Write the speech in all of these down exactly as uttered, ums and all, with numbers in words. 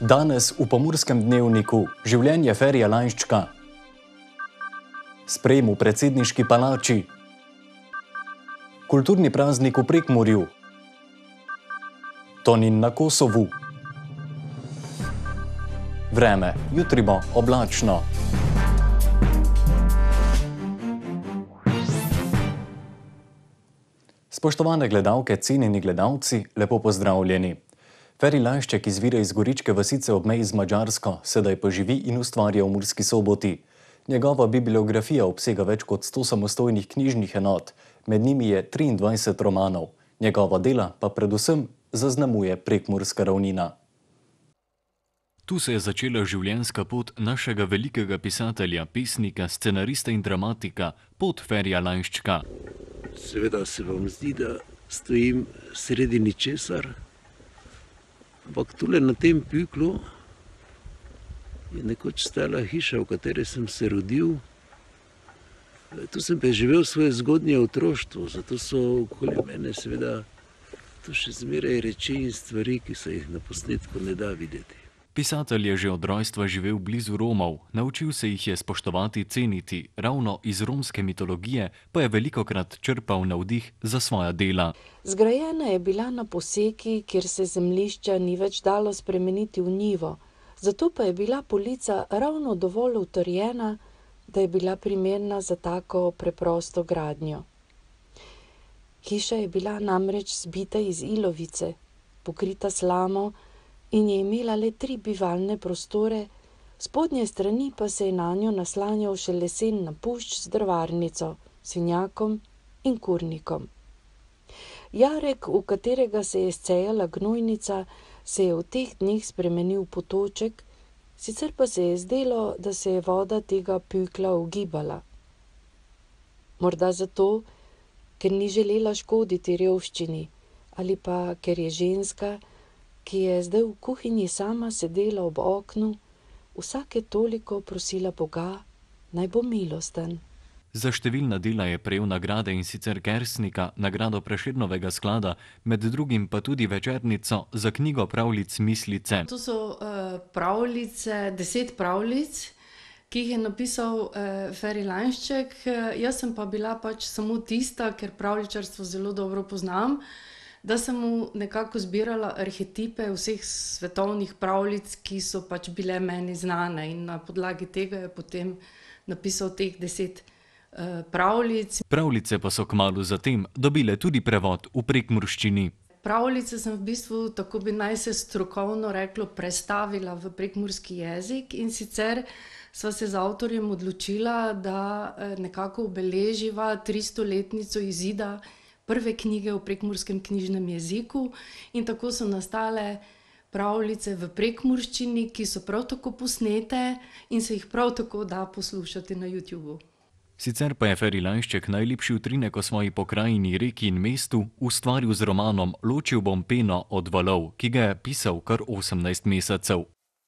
Danes v Pomurskem dnevniku življenje Ferija Lainščka, sprejem v predsedniški palači, kulturni praznik v Prekmurju, Tonin na Kosovu. Vreme, jutri bo oblačno. Spoštovane gledalke, cenjeni gledalci, lepo pozdravljeni. Ferij Lainšček izvira iz goričke vasice ob meji z Madžarsko, sedaj pa živi in ustvarja v Murski Soboti. Njegova bibliografija obsega več kot sto samostojnih knjižnih enot, med njimi je triindvajset romanov. Njegova dela pa predvsem zaznamuje prekmurska ravnina. Tu se je začela življenjska pot našega velikega pisatelja, pesnika, scenarista in dramatika, pot Ferija Lainščka. Seveda se vam zdi, da stojim sredi ničesar, ampak tule na tem piklu je nekoč stala hiša, v kateri sem se rodil. Tu sem pa živel svoje zgodnje otroštvo, zato so okoli mene seveda to še zmeraj reči in stvari, ki se jih na posnetku ne da videti. Pisatelj je že od rojstva živel blizu Romov, naučil se jih je spoštovati, ceniti, ravno iz romske mitologije pa je velikokrat črpal navdih za svoja dela. Zgrajena je bila na poseki, kjer se zemljišča ni več dalo spremeniti v njivo, zato pa je bila polica ravno dovolj utrjena, da je bila primerna za tako preprosto gradnjo. Hiša je bila namreč zbita iz ilovice, pokrita slamo, in je imela le tri bivalne prostore, spodnje strani pa se je nanjo naslanjal še lesen napušč z drvarnico, svinjakom in kurnikom. Jarek, v katerega se je scejala gnojnica, se je v teh dneh spremenil v potoček, sicer pa se je zdelo, da se je voda tega pikla ugibala. Morda zato, ker ni želela škoditi revščini, ali pa ker je ženska, ki je zdaj v kuhinji sama sedela ob oknu, vsake toliko prosila Boga, naj bo milosten. Za številna dela je prejel nagrade, in sicer Kersnika, nagrado Prešernovega sklada, med drugim pa tudi Večernico za knjigo pravljic Mislice. To so uh, pravljice, deset pravljic, ki jih je napisal uh, Ferij Lainšček. Uh, jaz sem pa bila pač samo tista, ker pravljičarstvo zelo dobro poznam, da sem mu nekako zbirala arhetipe vseh svetovnih pravljic, ki so pač bile meni znane, in na podlagi tega je potem napisal teh deset uh, pravljic. Pravljice pa so kmalu zatem dobile tudi prevod v prekmurščini. Pravljice sem v bistvu, tako bi naj se strokovno reklo, prestavila v prekmurski jezik, in sicer sva se z avtorjem odločila, da nekako obeleživa tristoletnico izida prve knjige v prekmurskem knjižnem jeziku, in tako so nastale pravljice v prekmurščini, ki so prav tako posnete in se jih prav tako da poslušati na YouTubu. Sicer pa je Ferij Lainšček najlepši utrinek o svoji pokrajini, reki in mestu ustvaril z romanom Ločil bom peno od valov, ki ga je pisal kar osemnajst mesecev.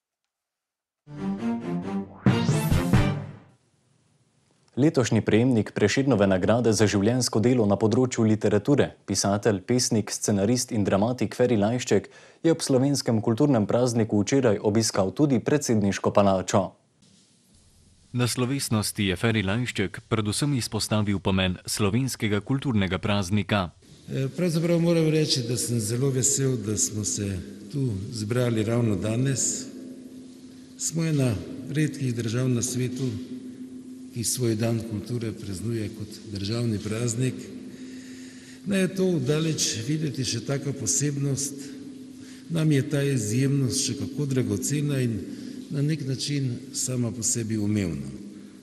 Letošnji prejemnik Prešernove nagrade za življenjsko delo na področju literature, pisatelj, pesnik, scenarist in dramatik Ferij Lainšček je ob slovenskem kulturnem prazniku včeraj obiskal tudi predsedniško palačo. Na slovesnosti je Ferij Lainšček predvsem izpostavil pomen slovenskega kulturnega praznika. Pravzaprav moram reči, da sem zelo vesel, da smo se tu zbrali ravno danes. Smo ena redkih držav na svetu, ki svoj dan kulture praznuje kot državni praznik. Naj je to daleč videti še taka posebnost, nam je ta izjemnost še kako dragocena in na nek način sama po sebi umevna.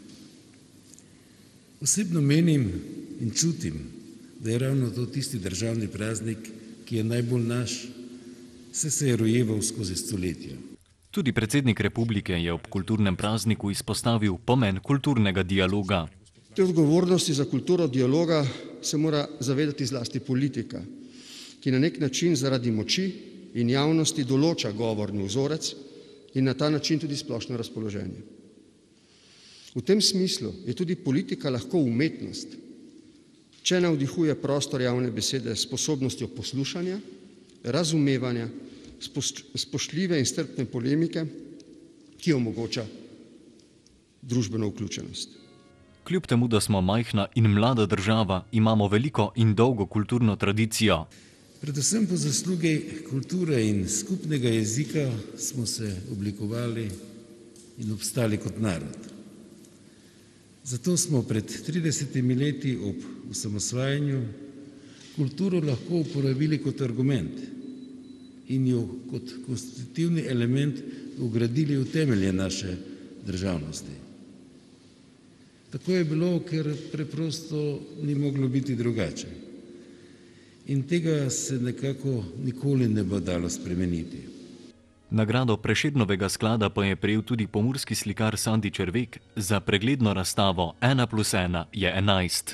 Osebno menim in čutim, da je ravno to tisti državni praznik, ki je najbolj naš, saj se je rojeval skozi stoletja. Tudi predsednik republike je ob kulturnem prazniku izpostavil pomen kulturnega dialoga. Te odgovornosti za kulturo dialoga se mora zavedati zlasti politika, ki na nek način zaradi moči in javnosti določa govorni vzorec in na ta način tudi splošno razpoloženje. V tem smislu je tudi politika lahko umetnost, če navdihuje prostor javne besede s sposobnostjo poslušanja, razumevanja spoštljive in strpne polemike, ki omogoča družbeno vključenost. Kljub temu, da smo majhna in mlada država, imamo veliko in dolgo kulturno tradicijo. Predvsem po zaslugi kulture in skupnega jezika smo se oblikovali in obstali kot narod. Zato smo pred tridesetimi leti ob osamosvajanju kulturo lahko uporabili kot argument in jo kot konstitutivni element vgradili v temelje naše državnosti. Tako je bilo, ker preprosto ni moglo biti drugače. In tega se nekako nikoli ne bo dalo spremeniti. Nagrado Prešernovega sklada pa je prejel tudi pomurski slikar Sandi Červek za pregledno razstavo Ena plus ena je enajst.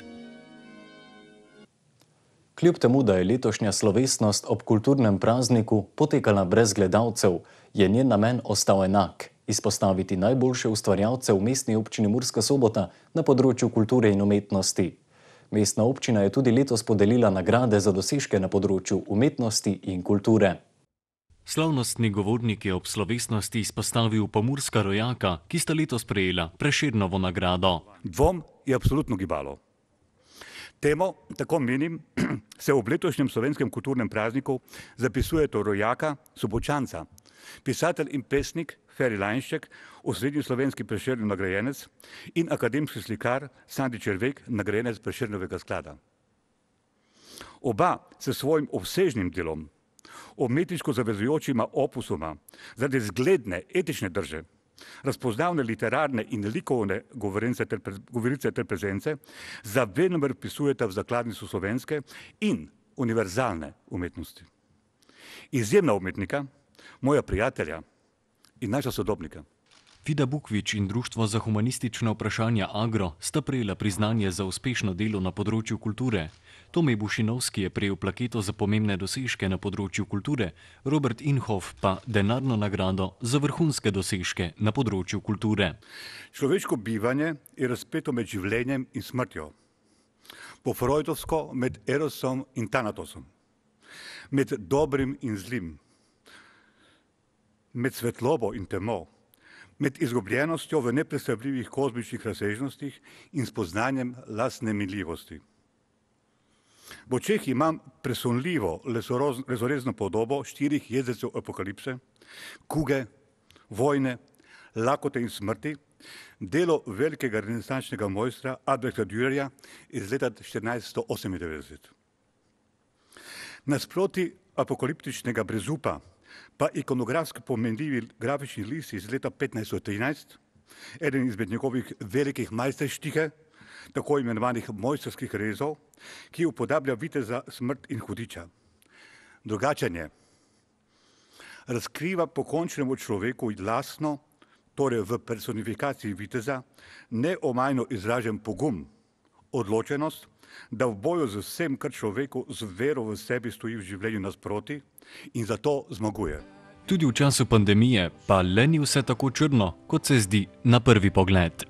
Kljub temu, da je letošnja slovesnost ob kulturnem prazniku potekala brez gledalcev, je njen namen ostal enak – izpostaviti najboljše ustvarjalce v Mestni občini Murska Sobota na področju kulture in umetnosti. Mestna občina je tudi letos podelila nagrade za dosežke na področju umetnosti in kulture. Slavnostni govornik je ob slovesnosti izpostavil pomurska rojaka, ki sta letos prejela Prešernovo nagrado. Dvom je absolutno gibalo. Temo, tako menim, se ob letošnjem slovenskem kulturnem prazniku zapisuje to rojaka, Sobočanca, pisatelj in pesnik Feri Lainšček, osrednji slovenski Prešernov nagrajenec in akademski slikar Sandi Červek, nagrajenec Prešernovega sklada. Oba se svojim obsežnim delom, umetniško zavezujočima opusoma, zaradi zgledne etične drže, razpoznavne literarne in likovne govorice ter, govorice ter prezence, zavedno vpisujeta v zakladnico slovenske in univerzalne umetnosti. Izjemna umetnika, moja prijatelja in naša sodobnika. Vida Bukvič in Društvo za humanistična vprašanja Agro sta prejela priznanje za uspešno delo na področju kulture. Tomej Bušinovski je prejel plaketo za pomembne dosežke na področju kulture, Robert Inhof pa denarno nagrado za vrhunske dosežke na področju kulture. Človeško bivanje je razpeto med življenjem in smrtjo. Po freudovsko med erosom in tanatosom. Med dobrim in zlim. Med svetlobo in temo. Med izgubljenostjo v nepredstavljivih kozmičnih razsežnostih in spoznanjem lastne minljivosti. V očeh imam presunljivo lesorezno podobo štirih jezdecev apokalipse, kuge, vojne, lakote in smrti, delo velikega renesančnega mojstra Albrehta Dürerja iz leta štirinajststo osemindevetdeset. Nasproti apokaliptičnega brezupa pa ikonografski pomenljivi grafični list iz leta petnajststo trinajst, eden izmed njegovih velikih majsterštike, tako imenovanih mojstrskih rezov, ki upodablja viteza, smrt in hudiča. Drugačen je. Razkriva pokončnemu človeku lastno, torej v personifikaciji viteza, neomajno izražen pogum, odločenost, da v boju z vsem, kar človeku z vero v sebi stoji v življenju nasproti in zato zmaguje. Tudi v času pandemije pa le ni vse tako črno, kot se zdi na prvi pogled.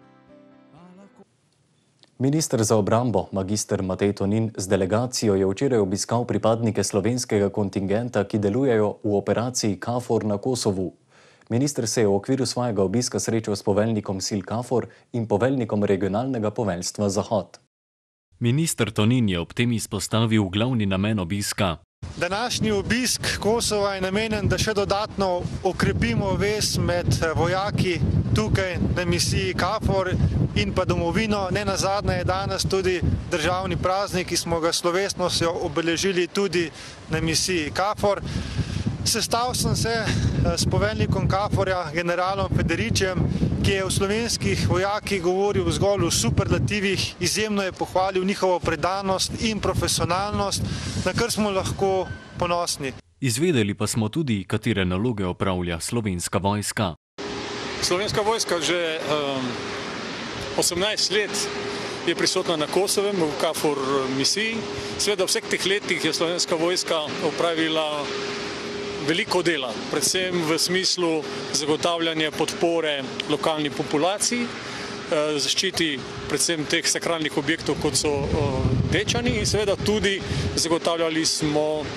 Minister za obrambo, magister Matej Tonin, z delegacijo je včeraj obiskal pripadnike slovenskega kontingenta, ki delujejo v operaciji KFOR na Kosovu. Minister se je v okviru svojega obiska srečal s poveljnikom sil KFOR in poveljnikom regionalnega poveljstva Zahod. Minister Tonin je ob tem izpostavil glavni namen obiska. Današnji obisk Kosova je namenjen, da še dodatno okrepimo vez med vojaki tukaj na misiji KFOR in pa domovino. Ne nazadnje je danes tudi državni praznik, ki smo ga slovesnostjo obeležili tudi na misiji KFOR. Sestal sem se s poveljnikom KFOR-ja, generalom Federičem, ki je o slovenskih vojakih govoril zgolj v superlativih, izjemno je pohvalil njihovo predanost in profesionalnost, na kar smo lahko ponosni. Izvedeli pa smo tudi, katere naloge opravlja Slovenska vojska. Slovenska vojska že um, osemnajst let je prisotna na Kosovem v KFOR misiji. Seveda v vseh teh letih je Slovenska vojska opravila veliko dela, predvsem v smislu zagotavljanja podpore lokalni populaciji, zaščiti predvsem teh sakralnih objektov, kot so Dečani, in seveda tudi zagotavljali smo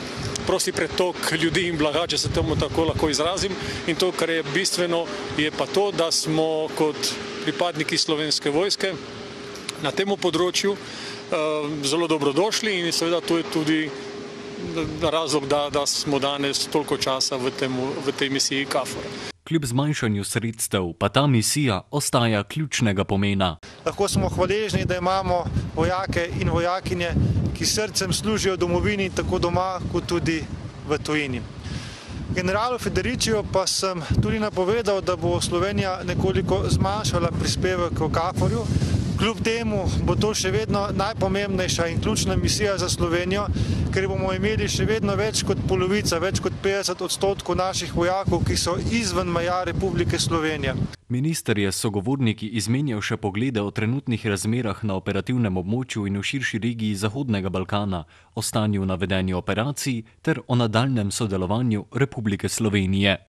prosti pretok ljudi in blaga, če se temu tako lahko izrazim. In to, kar je bistveno, je pa to, da smo kot pripadniki Slovenske vojske na tem področju zelo dobrodošli in seveda to je tudi razlog, da, da smo danes toliko časa v, temu, v tej misiji KFOR. Kljub zmanjšanju sredstev pa ta misija ostaja ključnega pomena. Lahko smo hvaležni, da imamo vojake in vojakinje, ki srcem služijo domovini tako doma kot tudi v tujini. Generalu Federiciu pa sem tudi napovedal, da bo Slovenija nekoliko zmanjšala prispevek v KFOR-ju. Kljub temu bo to še vedno najpomembnejša in ključna misija za Slovenijo, ker bomo imeli še vedno več kot polovica, več kot petdeset odstotkov naših vojakov, ki so izven meja Republike Slovenije. Minister je s sogovorniki izmenjal še poglede o trenutnih razmerah na operativnem območju in v širši regiji Zahodnega Balkana, o stanju navedeni operaciji ter o nadaljnjem sodelovanju Republike Slovenije.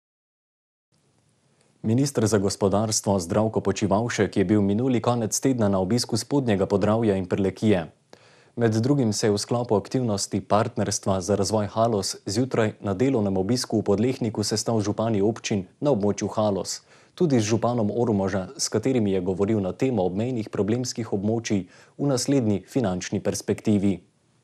Minister za gospodarstvo Zdravko Počivalšek je bil minuli konec tedna na obisku Spodnjega Podravja in Prlekije. Med drugim se je v sklopu aktivnosti Partnerstva za razvoj Haloz zjutraj na delovnem obisku v Podlehniku sestal župani občin na območju Haloz, tudi z županom Ormoža, s katerimi je govoril na temo obmejnih problemskih območij v naslednji finančni perspektivi.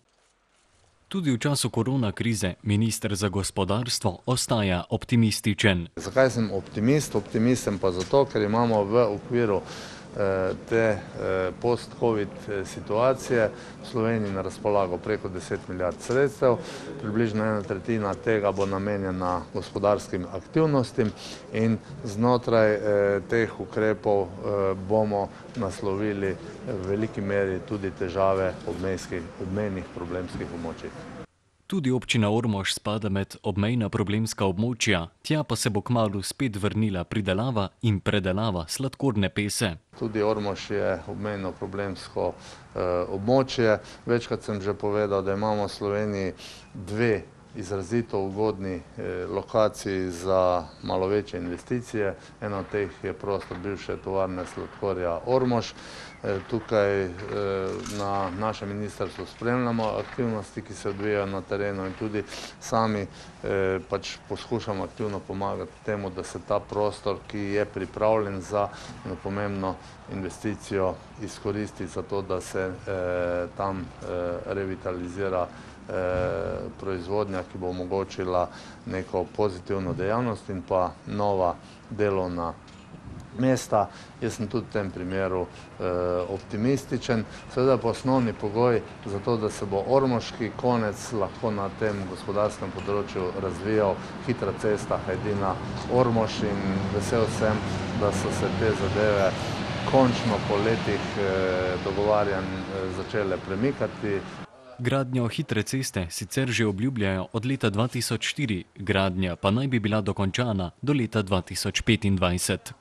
Tudi v času korona krize minister za gospodarstvo ostaja optimističen. Zakaj sem optimist? Optimist sem pa zato, ker imamo v okviru te post-covid situacije v Sloveniji na razpolago preko deset milijard sredstev, približno ena tretjina tega bo namenjena gospodarskim aktivnostim in znotraj teh ukrepov bomo naslovili v veliki meri tudi težave obmejnih problemskih območij. Tudi občina Ormož spada med obmejna problemska območja, tja pa se bo kmalu spet vrnila pridelava in predelava sladkorne pese. Tudi Ormož je obmejno problemsko območje. Večkrat sem že povedal, da imamo v Sloveniji dve izrazito ugodni lokaciji za malo večje investicije. Ena od teh je prostor bivše tovarne sladkorja Ormož. Tukaj na našem ministrstvu spremljamo aktivnosti, ki se odvijajo na terenu in tudi sami pač poskušamo aktivno pomagati temu, da se ta prostor, ki je pripravljen za pomembno investicijo, izkoristi za to, da se tam revitalizira proizvodnja, ki bo omogočila neko pozitivno dejavnost in pa nova delovna mesta. Jaz sem tudi v tem primeru optimističen. Seveda pa osnovni pogoj za to, da se bo ormoški konec lahko na tem gospodarskem področju razvijal, hitra cesta Hajdina-Ormož in vesel sem, da so se te zadeve končno po letih dogovarjanj začele premikati. Gradnjo hitre ceste sicer že obljubljajo od leta dva tisoč štiri, gradnja pa naj bi bila dokončana do leta dva tisoč petindvajset.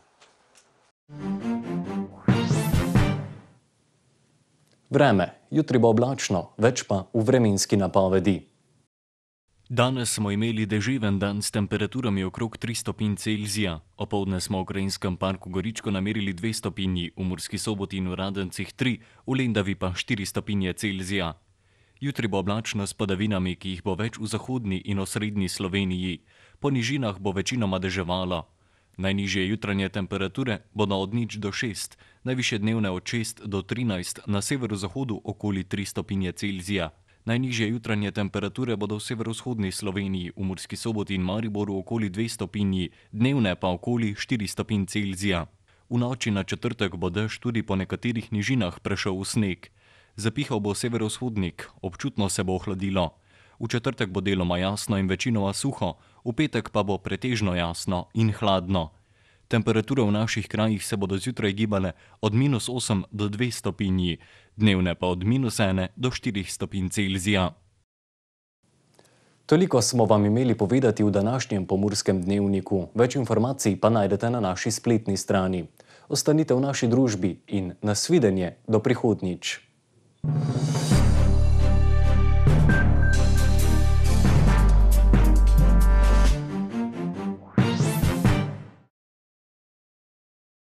Vreme. Jutri bo oblačno, več pa v vremenski napovedi. Danes smo imeli deževen dan s temperaturami okrog tri stopinj Celzija. Opoldne smo v Krajinskem parku Goričko namerili dve stopinji, v Murski Soboti in v Radencih tri, v Lendavi pa štiri stopinje Celzija. Jutri bo oblačno s padavinami, ki jih bo več v zahodni in osrednji Sloveniji. Po nižinah bo večinoma deževalo. Najnižje jutranje temperature bodo od nič do šest, najvišje dnevne od šest do trinajst, na severozahodu okoli tri stopinje Celzija. Najnižje jutranje temperature bodo v severovzhodni Sloveniji, v Murski Soboti in Mariboru okoli dve stopinji, dnevne pa okoli štiri stopinj Celzija. V noči na četrtek bo dež tudi po nekaterih nižinah prešel v sneg. Zapihal bo severovzhodnik, občutno se bo ohladilo. V četrtek bo deloma jasno in večinoma suho, v petek pa bo pretežno jasno in hladno. Temperature v naših krajih se bodo zjutraj gibale od minus osem do dve stopinji, dnevne pa od minus ena do štirih stopinj Celzija. Toliko smo vam imeli povedati v današnjem Pomurskem dnevniku. Več informacij pa najdete na naši spletni strani. Ostanite v naši družbi in nasvidenje do prihodnjič.